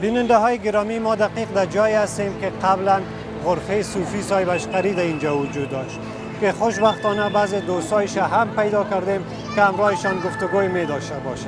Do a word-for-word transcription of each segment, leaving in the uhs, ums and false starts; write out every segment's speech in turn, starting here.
بیننده های گرامی، ما دقیق در جایی هستیم که قبلا غرفه صوفی صاحب اشقری در اینجا وجود داشت که خوشبختانه بعض دوستایش هم پیدا کردیم که همراهشان گفتگوی می داشته باشیم.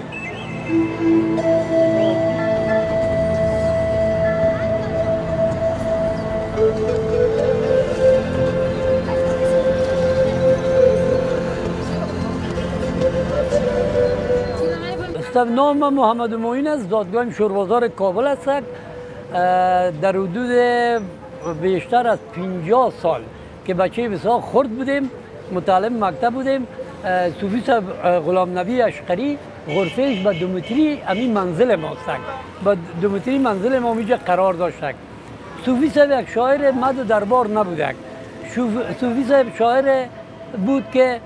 نام محمد معین است، دادگاه شوربازار کابل است. در حدود بیشتر از پنجاه سال که بچه بسیار خرد بودیم، متعلم مکتب بودیم. صوفی صاحب غلام نبی اشقری غرفهش به دو متری همین منزل ما است. با دو متری منزل ما اینجا قرار داشت. صوفی صاحب یک شاعر مد دربار نبود. صوفی صاحب شاعر بود که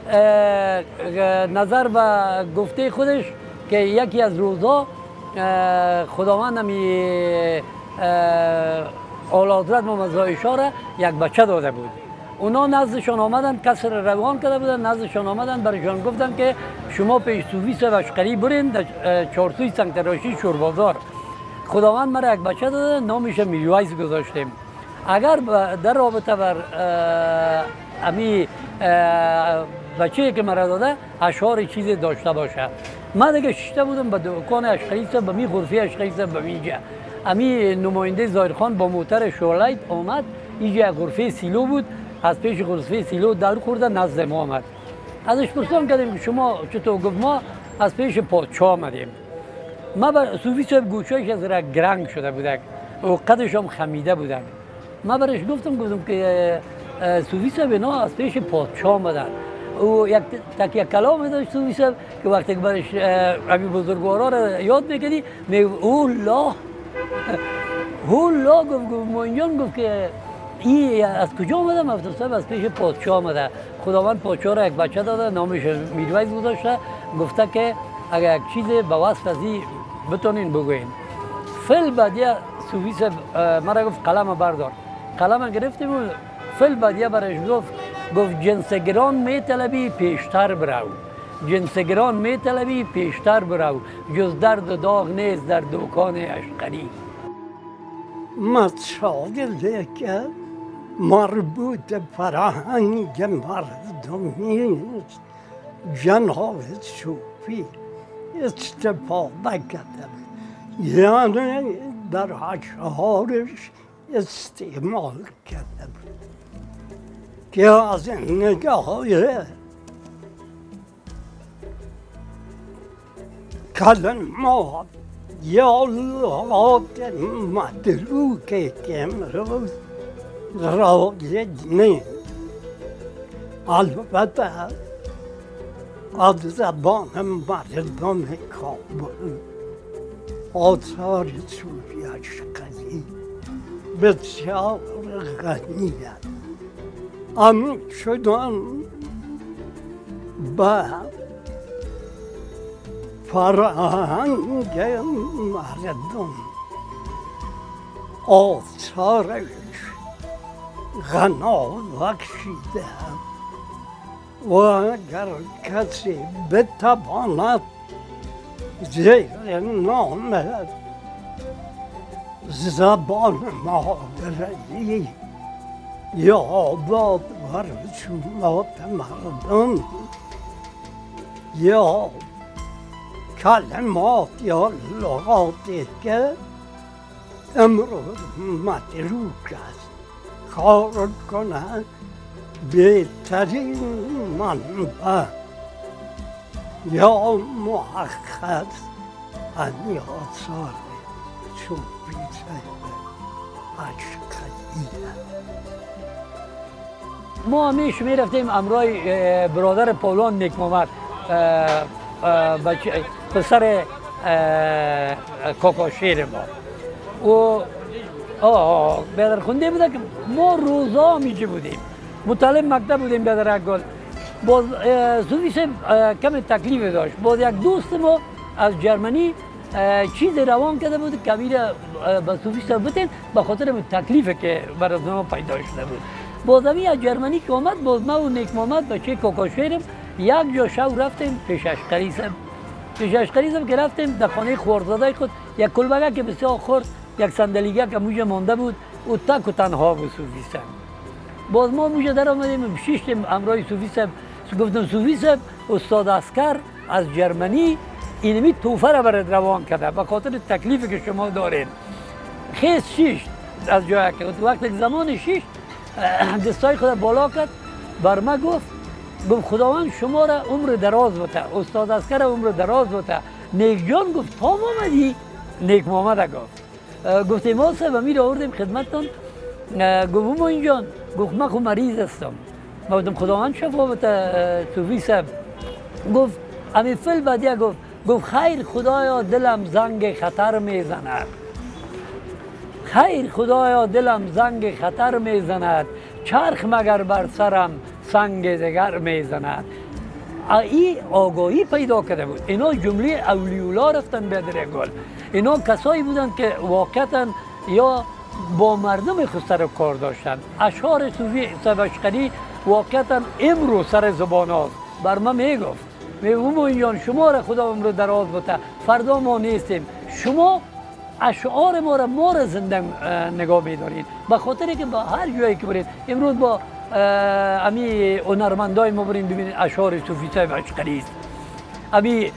نظر به گفته خودش که یکی از روزها خداوند همی اعلیحضرت محمد رضا شاه را یک بچه داده بود. اونا نزدشان آمدن، کسی را روان کرده بودن، نزدشان آمدن، برایشان گفتن که شما پیش صوفی صاحب اشقری برین در چهارسوی سنگتراشی شوربازار. خداوند مرا یک بچه داده، نامش میرویس گذاشتیم. اگر در رابطه بر امی بچه که مرا داده اشعار چیزی داشته باشه. من دیگه شیشته بودم به دکان اشقری صاحب، به می غرفه اشقری صاحب به اینجا. امی نماینده ظاهرخان با موتر شورلایت آمد، اینجا غرفه سیلو بود، از پیش غرفه سیلو در خورده نزد ما آمد. ازش پرسیدم کردیم که شما چطور؟ گفت ما از پیش پادشاه آمدیم. ما بر صوفی صاحب گوشه‌اش از را گرنگ شده بودک و قدش هم خمیده بودک. ما برش گفتم گفتم که صوفی صاحب اینا از پیش پادشاه آمدن. او یک تکیه کلام داشت صوفی صاحب که وقتی که برش امی بزرگوارا را یاد میکنی میگو او لا او لا گفت موینجان گفت که این از کجا آمده؟ مفتر صاحب از پیش پادشاه آمده. خداوند پادشاه را یک بچه داده، نامش میرویس گذاشته، گفته که اگر یک چیز به وصف از این بتونین بگوین. فل بعدیه صوفی صاحب مرا گفت قلم بردار. قلم گرفتیم و فل بعدیه برش گفت گفت جنس گران می طلبی پیشتر برو، جنس گران می طلبی پیشتر برو، جز درد و داغ نیست در دکان اشقری. مسائلی که مربوط فرهنگ مردمی جناب صوفی استفاده کرده، یعنی در اشعارش استعمال کرده که از این نگاه کلمات یا لغات مدروکه که امروز رایج نیست، البته از زبان مردم کابل آثار صوفی اشقری بسیار غنی است. ام شدن به فرهنگ مردم آثارش غنا بخشیده و اگر کسی بتواند زیر نام زبان مادری یا آباد و رسومات مردم یا کلمات یا لغاتی که امروز متروک است کار کنند، بهترین منبع یا مؤخذ همین آثار صوفی صاحب اشقری. ما همیشه می رفتیم امرای برادر پولان نیک محمد، پسر کاکاشیر ما و بیادر خونده بوده که ما روزا همیشه بودیم، متعلم مکتب بودیم بیادر اکگل. باز صوفی صاحب کمی تکلیف داشت. باز یک دوست ما از جرمنی چیز روان کرده بود که امیر به صوفی صاحب بتین به خاطر تکلیفی که برای ما پیدا شده بود. باز امی از جرمنی که آمد، باز ما و نیک محمد بچه کاکاشیرم یک جا شو رفتیم پیش اشقری صاحب. پیش اشقری هم که رفتیم در خانه خوردزاده خود یک کلبگه که بسیار خورد یک صندلیگه که موجه مانده بود او تک و تنها بود صوفی صاحب. باز ما موجه در آمدیم شیشتیم همراه صوفی صاحب. گفتم صوفی صاحب استاد اسکر از جرمنی اینمی توفه را برات روان کرده به خاطر تکلیفی که شما دارین. خیز شیش از جای که وقت زمان شیش دستای خود بالا کرد بر ما گفت گفت خداوند شما را عمر دراز بوده استاد اسکر عمر دراز بوده. نیک جان گفت تا آمدی نیک محمد گفت گفت ما صاحب امیر آوردیم خدمتتون. گفت ما اینجان گفت من خود مریض هستم. ما گفتم خداوند شفا بده صوفی صاحب. گفت امی فل بعدیه گفت گفت خیر خدایا دلم زنگ خطر میزند. خیر خدایا دلم زنگ خطر میزند چرخ مگر بر سرم سنگ دگر میزند. این آگاهی پیدا کرده بود. اینا جمله اولیولا رفتن به در گل. اینا کسایی بودن که واقعا یا با مردم خود سر کار داشتن. اشعار صوفی صاحب اشقری واقعا امرو سر زبان هاست. بر ما میگفت میگم اینجان شما را خدا عمر دراز بوده فردا ما نیستیم. شما اشعار ما را ما را زنده نگاه میدارید به خاطر که با هر جایی که برید امروز با امی هنرمندای ما برین ببینید اشعار صوفی صاحب اشقری است. امی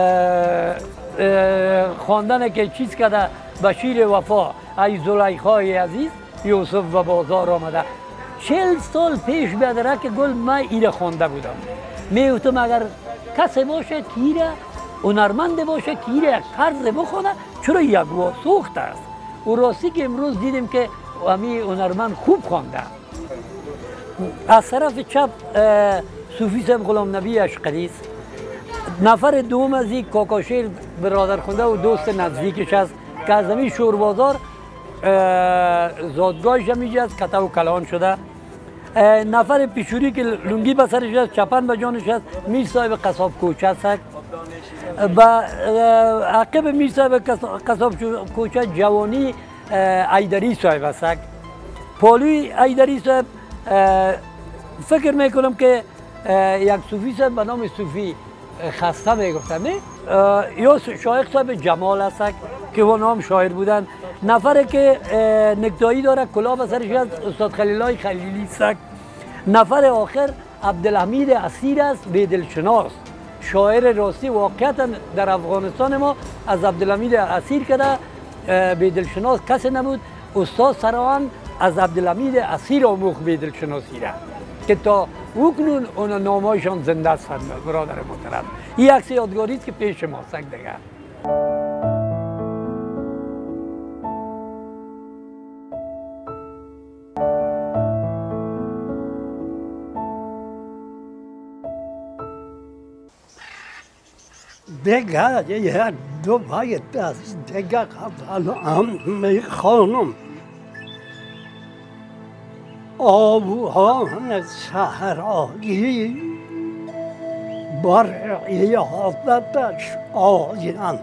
خواندن که چیز کرده بشیر وفا ای زلیخای عزیز یوسف و بازار آمده. چهل سال پیش به درک گل من ایره خوانده بودم. میگفتم اگر کسی باشه که ایره هنرمند باشه که ایره قرض بخونه چرا یک واسوخت است. و راستی که امروز دیدیم که امی هنرمند خوب خوانده. از طرف چپ صوفی صاحب غلام نبی اشقری است. نفر دوم از این کاکاشیر برادر خونده و دوست نزدیکش است که از همین شوربازار زادگاهش هم اینجا است کته و کلان شده. نفر پیشوری که لنگی به سرش است چپن به جانش است میر صاحب قصاب کوچه است. و عقب میر صاحب قصاب کوچه جوانی ایدری صاحب است. پالوی ایدری صاحب فکر میکنم که یک صوفی صاحب به نام صوفی خسته میگفتم یا شایخ صاحب جمال است که و نام شاعر بودن. نفر که نکتایی داره کلاه به سرش است استاد خلیلای خلیلی است. نفر آخر عبدالحمید اسیر است بیدلشناس شاعر راستی واقعا در افغانستان ما از عبدالحمید اسیر کرده بیدلشناس کسی نبود. استاد سروان از عبدالحمید اسیر آموخت بیدلشناسی را که تا وکنون اون نامایشان زنده است. برادر محترم این عکس یادگاری است که پیش ماست دیگه. دیگر یک دو باید از دیگر قبل میخوانم. آوان صحرایی بر عیادتش آیند.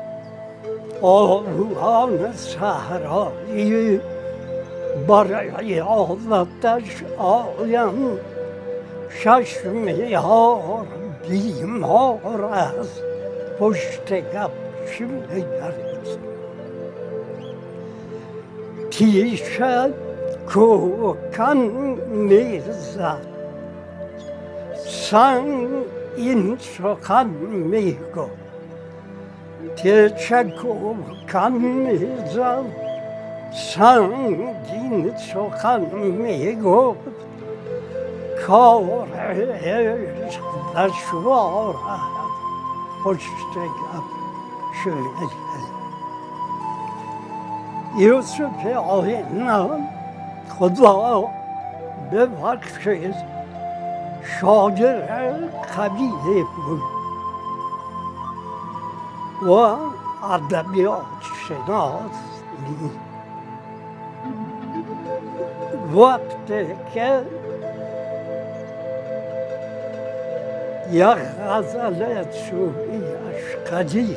آوان صحرایی بر عیادتش آیند. چشم یار بیمار است پشت گپ چی میگرد. تیشه کوکن میزد سنگ این سخن میگفت. تیشه کوکن میزد سنگ این سخن میگفت. کار عشق دشوار است پشت گپ چی میگرد. یوسف آینه خدا ببخشید شاگرد قوی بود و ادبیات شناس بود. وقتی که یک غزل صوفی اشقری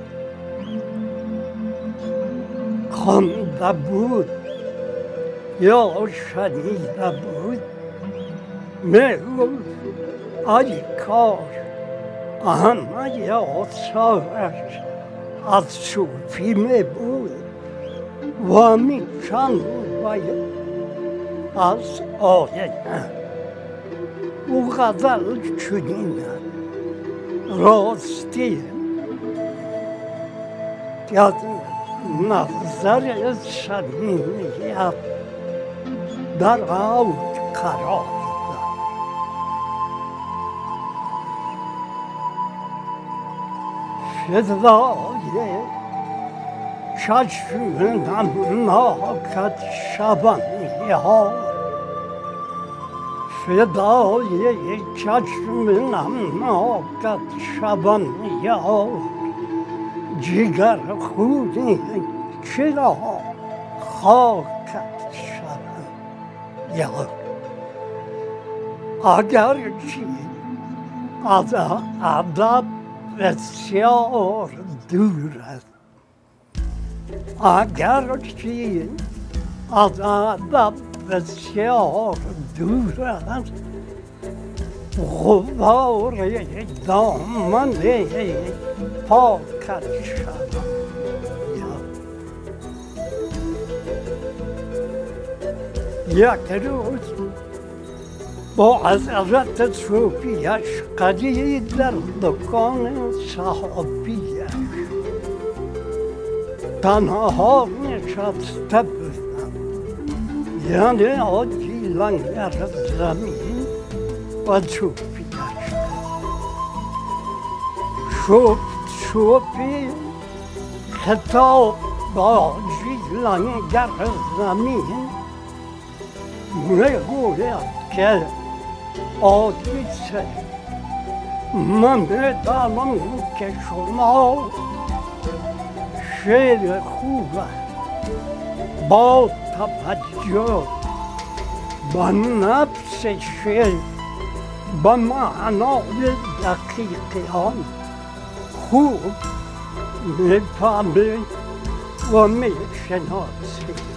خوانده بود یا شنیده بود میگفت ای کاش همه ی آثارش از صوفی می بود و همین چند باید از آینه. او غزل چنین راستی که نظر صمیمیت در اوج قرار دارد. فدای چشم نمناکت شبانیار، فدای چشم نمناکت شبانیار، جگر خونی چرا خاکت شود یار. اگر چی از ادب بسیار دور است، اگر چی از ادب بسیار دور است، غبار دامن پاکت شود. یک روز با حضرت صوفیش قدید در دکان صحابیش تنها نشسته بودم، یعنی حاجی لنگر زمین و صوفیش. صوفی خطاب با حاجی لنگر زمین میگوید که حادثه من میدانم که شما شعر خوبه با توجه به نفس شعر به معنای دقیق آن خوب میفهمید و میشناسید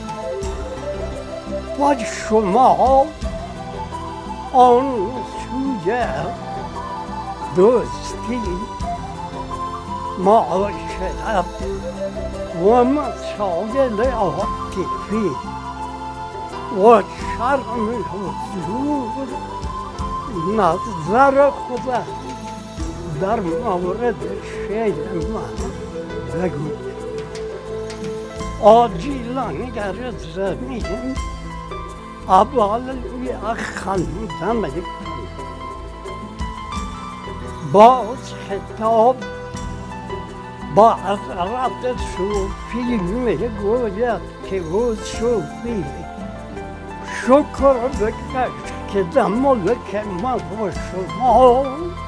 و شما آن سوی دوستی، معاشرت و مسائل عاطفی و شرم حضور نظر خود در مورد شعر من بگوید. حاجی لنگر زمین اول یک خنده میکند، باز خطاب با حضرت صوفی میگوید که او صوفی شکر بکش که در ملک ما و شما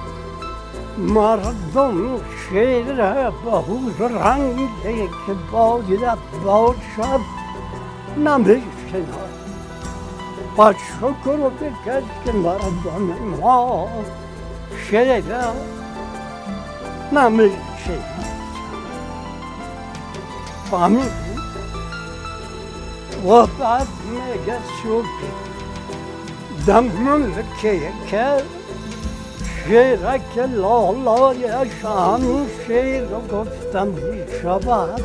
مردم شعر به رنگی که باید باشد نمیشناسند. و شکر بکش که مردم ما شعر نمیشناسند. فهمیدی؟ و بعد میگه صوفی در ملکی که شعرک لالایش همین شعر گفتم میشود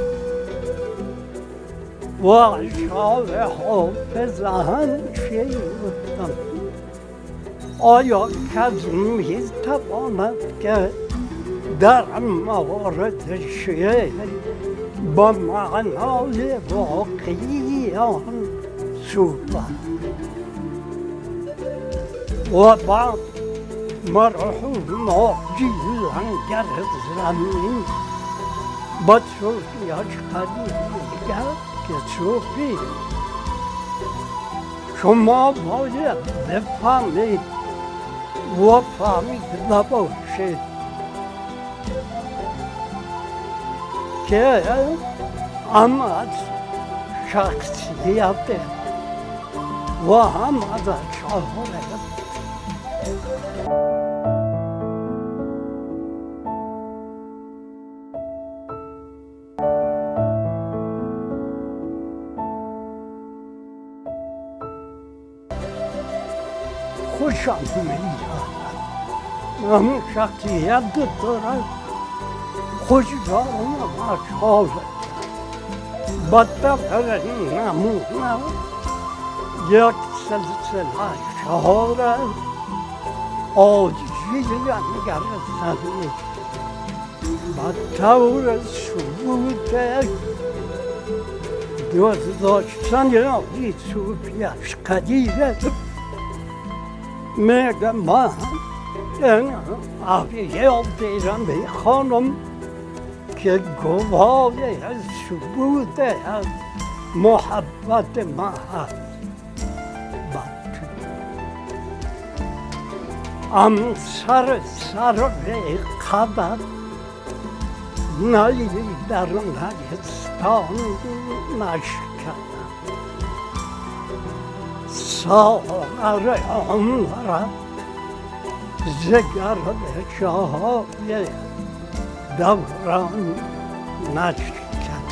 و شعر حافظ هم شعر گفتم. آیا کس میتواند که در موارد شعر با معنای واقعی آن صحبت؟ و بعد مرحوم حاجی لنگر زمین با صوفیاش قدیم میگه که صوفی شما باید بفهمید و فهمید نباشید که هم از شخصیت و هم از شهرت. خوشم میاد همون شخصیت داره خوش دارم اشعار بدتر نمونه یک سلسله اشعار آجیل نگرزنی به طور ثبوت دوست داشتن یادی صوفی اشقدیره میگم من این آبیه دیرم به خانم که گواه ثبوت محبت من هست ام سر سر قدر نایی در نگستان نشکنم ساغر عمرم زگر شاهای دوران نشکنم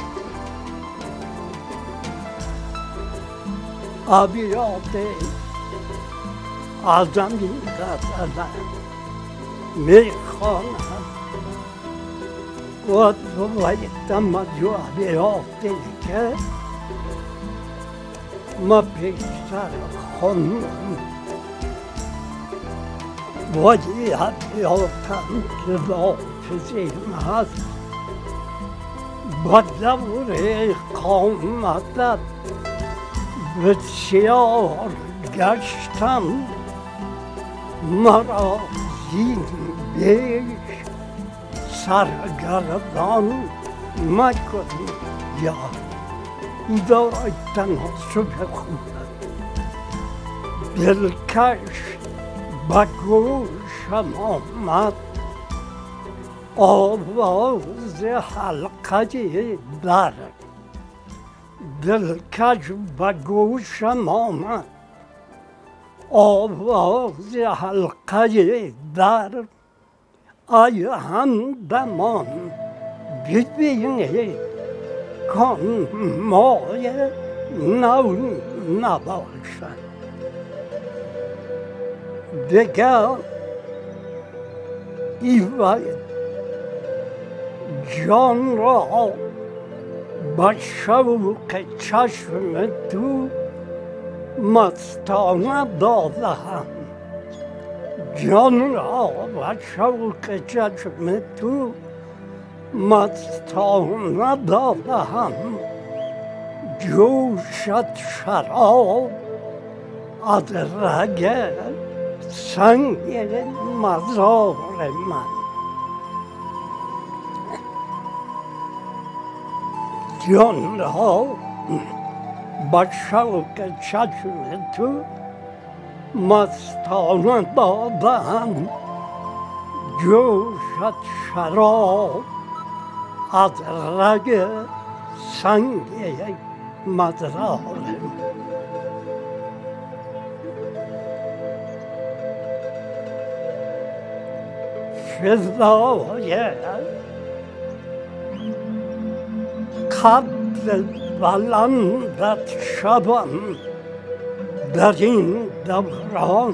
آبیات آزم این غزل میخوانم و روایتم از آبیاتی که ما پیشتر خوندم ولی آبیاتم که حافظیم هست با دور اقامتت بسیار گشتم مرا زین بیش سرگردان مکن یا دارای تناسب خودم دلکش به گوشم آمد آواز حلقه در دلکش به گوشم آمد آواز حلقه در ای همدمان ببینید کان مای نو نباشد دیگر ایوه جان را با شوق چشم تو مستانه دادم جان را با شوق چشم تو مستانه دادم جوشت شراب از رگ سنگ مزار من جان را با شوق چشم تو مستانه دادم جوشت شراب از رگ سنگ مزار فضای قد بلندت شبم در این دوران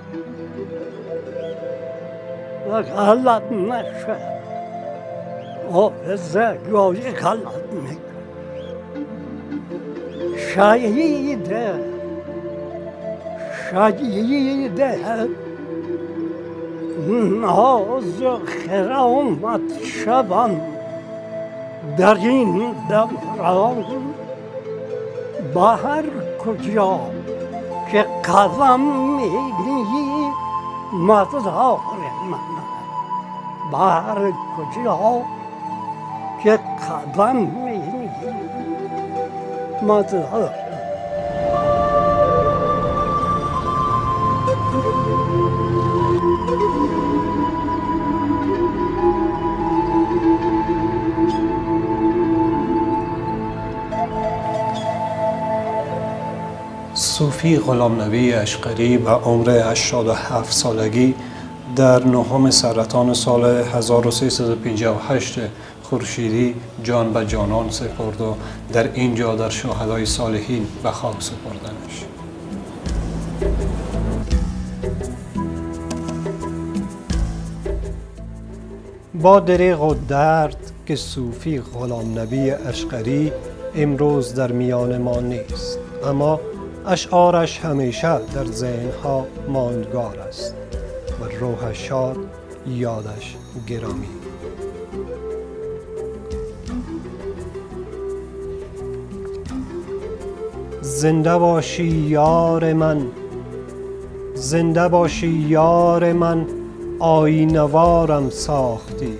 و غلط نشه حافظه گاهی غلط میکنه شهید شهید ناز و خرامت شبم در این دوران با هر کجا که قدم میدی مزار من با هر کجا که قدم میدی مزار صوفی غلامنبی اشقری به عمر هشتاد و هفت سالگی در نهم سرطان سال هزار و سیصد و پنجاه و هشت خورشیدی جان به جانان سپرد و در اینجا در شهدای صالحین به خاک سپردنش. با دریغ و درد که صوفی غلام نبی اشقری امروز در میان ما نیست، اما اشعارش همیشه در ذهنها ماندگار است و روح شاد یادش گرامی. زنده باشی یار من، زنده باشی یار من، آینوارم ساختی.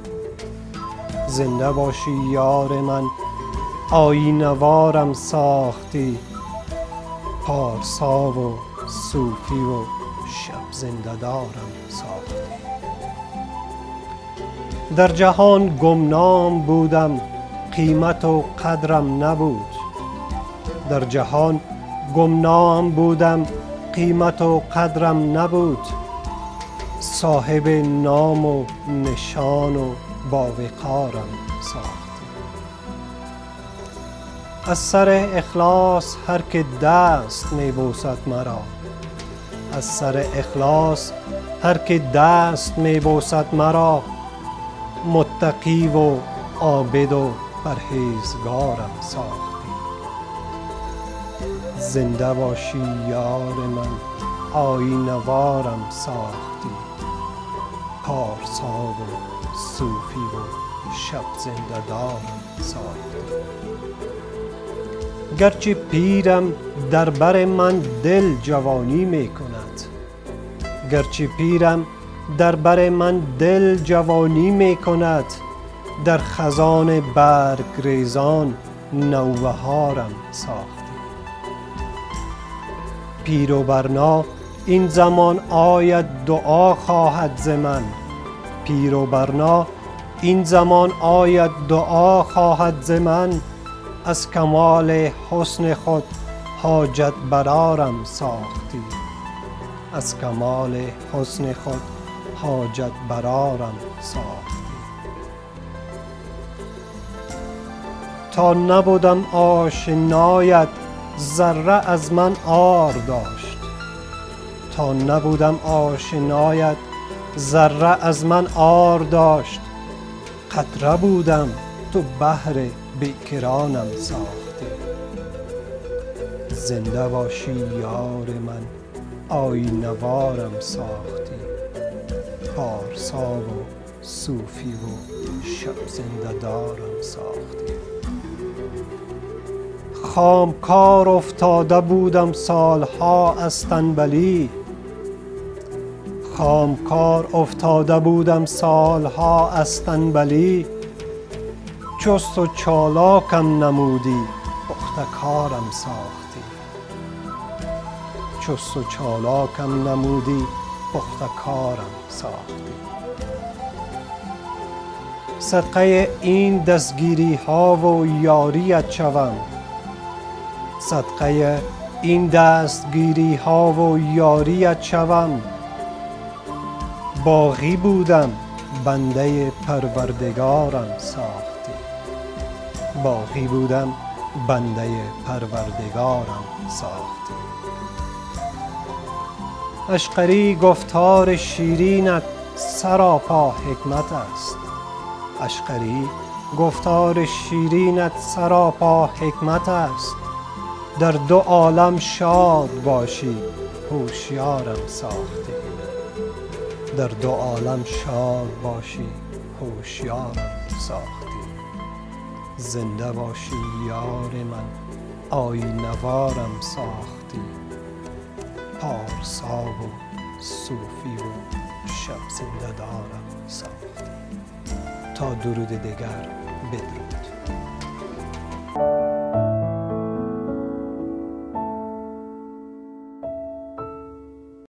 زنده باشی یار من، آینوارم ساختی. پارسا و صوفی و شب زنده دارم ساختی. در جهان گمنام بودم، قیمت و قدرم نبود. در جهان گمنام بودم، قیمت و قدرم نبود. صاحب نام و نشان و باوقارم ساختی. از سر اخلاص هر که دست می بوسد مرا، از سر اخلاص هر که دست می بوسد مرا، متقی و عابد و پرهیزگارم ساختی. زنده باشی یار من، آینوارم ساختی. پارسا و صوفی و شب زنده دارم ساختی. گرچه پیرم در بر من دل جوانی می کند، گرچه پیرم در بر من دل جوانی می کند، در خزان برگ ریزان نوبهارم ساختی. پیر و برنا این زمان آید دعا خواهد ز من، پیر و برنا این زمان آید دعا خواهد ز من. از کمال حسن خود حاجت برارم ساختی، از کمال حسن خود حاجت برارم ساختی. تا نبودم آشنایت ذره از من عار داشت، تا نبودم آشنایت ذره از من عار داشت. قطره بودم تو بحر بیکرانم ساختی. زنده باشی یار من، آینوارم ساختی. پارسا و صوفی و شب زنده دارم ساختی. خامکار افتاده بودم سالها از تنبلی، خامکار افتاده بودم سالها از تنبلی. چست و چالاکم نمودی، پخته کارم ساختی. چست و چالاکم نمودی، پخته کارم ساختی. صدقه این دستگیری ها و یاریت شوم، صدقه این دستگیری ها و یاریت شوم. باغی بودم بنده پروردگارم ساختی، باغی بودم بنده پروردگارم ساختی. اشقری گفتار شیرینت سراپا حکمت است، اشقری گفتار شیرینت سراپا حکمت است. در دو عالم شاد باشی هوشیارم ساختی، در دو عالم شاد باشی هوشیارم ساختی. زنده باشی یار من، آینوارم ساختی. پارسا و صوفی و شب زنده دارم ساختی. تا درود دیگر بدرود.